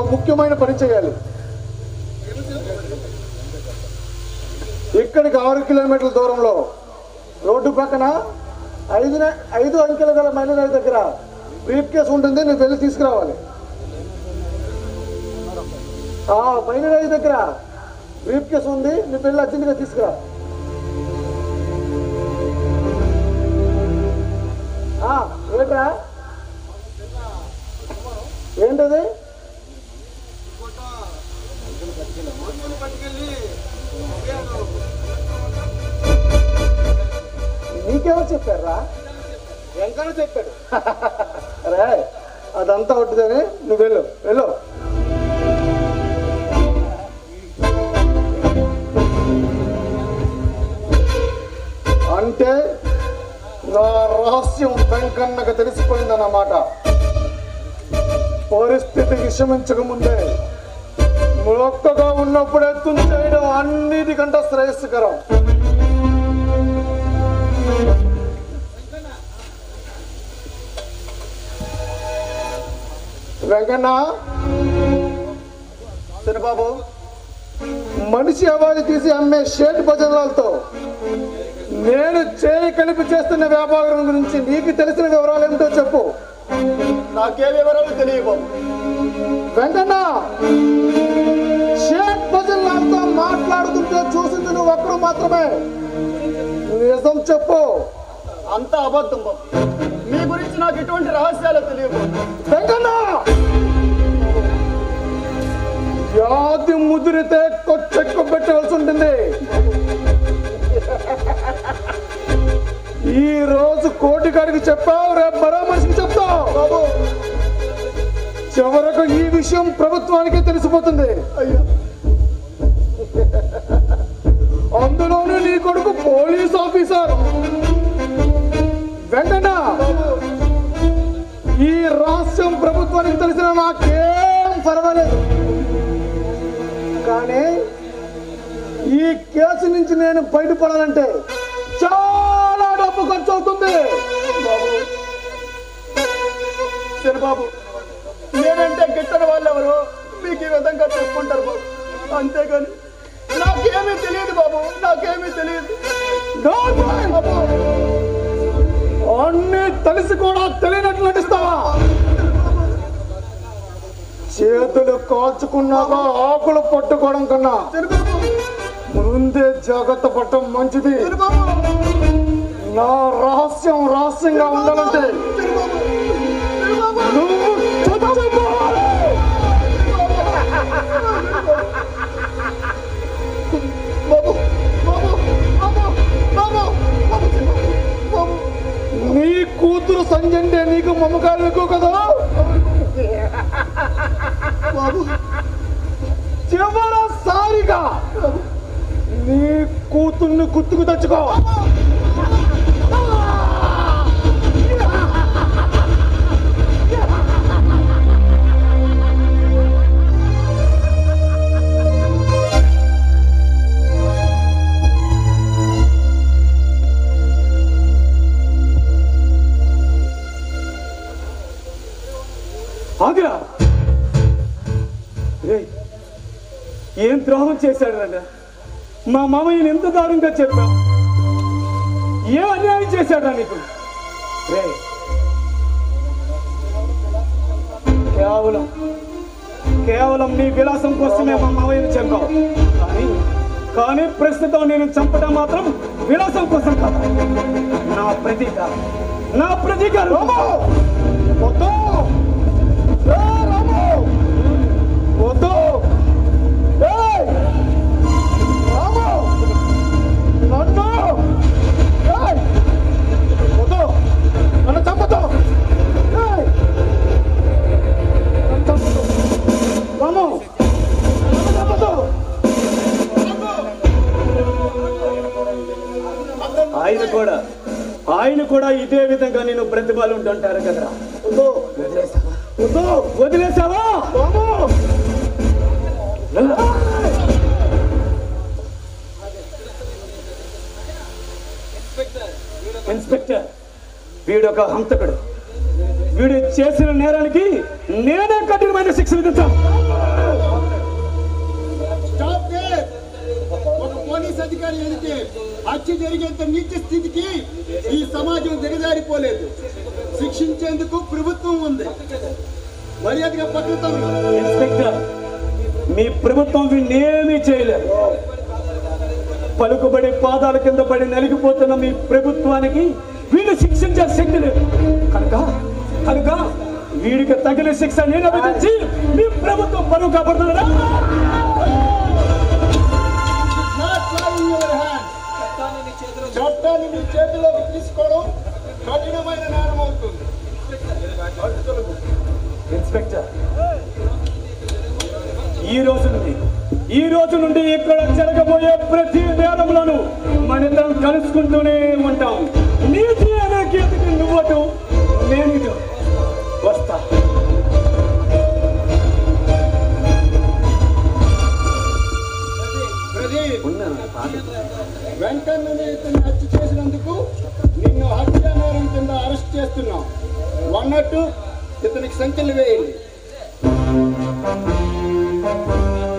ముఖ్యమైన పని చేయాలి. ఇక్కడికి 6 కిలోమీటర్ల దూరంలో రోడ్డు పక్కన 5 అంకెల గల మహిళల దగ్గర బ్రీఫ్ కేసు ఉంటుంది. నువ్వు వెళ్ళి తీసుకురావాలి. మహిళల దగ్గర బ్రీఫ్ కేసు ఉంది. నువ్వు వెళ్ళి అర్జెంటుగా తీసుకురా. ఏంట్రా ఏంటది? నీకెవరు చెప్పారా? వెంకన్న చెప్పాడు. అరే అదంతా ఉంటుందని నువ్వు వెళ్ళు వెళ్ళు. అంటే నా రహస్యం వెంకన్నకు తెలిసిపోయిందన్నమాట. పరిస్థితి విషమించక ముందే మొక్కగా ఉన్నప్పుడే తుంచేయడం అన్నిటికంటే శ్రేయస్కరం. వెంకన్న, చిన్నబాబు, మనిషి అవాది తీసి అమ్మే షేట్ భజనలతో నేను చేయి కలిపి చేస్తున్న వ్యాపారం గురించి నీకు తెలిసిన వివరాలు ఏమిటో చెప్పు. నాకే వివరాలు తెలియవు వెంకన్న. షేట్ భజనలతో మాట్లాడుతుంటే చూసింది నువ్వు ఒక్కడు మాత్రమే. నిజం చెప్పు. అంతా అబద్ధం బాబు. మీ గురించి నాకు ఎటువంటి రహస్యాలు తెలియవు వెంకన్న. వ్యాధి ముదిరితే చెక్కు పెట్టవలసి ఉంటుంది. ఈ రోజు కోటిగాడికి చెప్పావు, రేపు మరో మనిషికి చెప్తావు బాబు. చివరకు ఈ విషయం ప్రభుత్వానికి తెలిసిపోతుంది. అందులోనూ నీ కొడుకు పోలీస్ ఆఫీసర్. వెంకన్న, ఈ రహస్యం ప్రభుత్వానికి తెలిసిన నాకేం పర్వాలేదు. కానీ ఈ కేసు నుంచి నేను బయటపడాలంటే చాలా డబ్బు ఖర్చు అవుతుంది బాబు. బాబు, నేనంటే గిట్టని వాళ్ళు ఎవరు మీకు ఈ విధంగా చెప్పుకుంటారు బాబు. అంతేగాని నాకేమీ తెలియదు బాబు, నాకేమీ తెలియదు. అన్నీ తెలిసి కూడా తెలియనట్లు నటిస్తావా? చేతులు కాల్చుకున్నాక ఆకులు పట్టుకోవడం కన్నా ముందే జాగ్రత్త పడటం మంచిది. నా రహస్యం రహస్యంగా ఉండాలంటే నువ్వు చచ్చిపోవాలి. నీ కూతురు సంజంటే నీకు మమకారం ఎక్కువ కదా బాబు. చివరిసారిగా నీ కూతుర్ని గుర్తుకు తెచ్చుకో. ఆగిరా. ఏం ద్రోహం చేశాడు రా? మా మామయ్యని ఎంత దారుణంగా చెప్పా? ఏం అన్యాయం చేశాడా నీకు? కేవలం నీ విలాసం కోసమే మా మామయ్యని చంపావు. కానీ ప్రస్తుతం నేను చంపడం మాత్రం విలాసం కోసం కాదు. నా ప్రతీకారం. వద్దు. నన్ను చంపదు. ఆయన కూడా ఇదే విధంగా నేను ప్రతిభలు ఉంటుంటారు కదరా. వదిలేసావా? ఇన్స్పెక్టర్, వీడొక హంతకుడు. వీడు చేసిన నేరానికి నేనే కఠినమైన శిక్ష విధిస్తాను. ఒక పోలీస్ అధికారి వెళితే హత్య జరిగేంత నీచ స్థితికి ఈ సమాజం దిగజారిపోలేదు. శిక్షించేందుకు ప్రభుత్వం ఉంది. మర్యాదగా పట్టుతాం. ఇన్స్పెక్టర్, మీ ప్రభుత్వం వీళ్ళేమీ చేయలేదు. పలుకుబడి పాదాల కింద పడి నలిగిపోతున్న మీ ప్రభుత్వానికి వీళ్ళు శిక్షించే శక్తి లేదు. కనుక వీడికి తగిన శిక్ష నేను విధించి మీ ప్రభుత్వం పరువు కాపాడుతున్నారా? చట్టాన్ని మీ చేతిలోకి తీసుకోవడం కఠినమైన నేరం అవుతుంది. ఇన్స్పెక్టర్, ఈ రోజు నుండి ఇక్కడ జరగబోయే ప్రతి నేరంలోనూ మనిద్దరం కలుసుకుంటూనే ఉంటాం. నీతి అనే గీతకి నువ్వటు, నేను వస్తా. వెంకన్నని ఇతన్ని హత్య చేసినందుకు నిన్ను హత్య నేరం కింద అరెస్ట్ చేస్తున్నాం. అన్నట్టు ఇతనికి సంఖ్యలు వేయండి.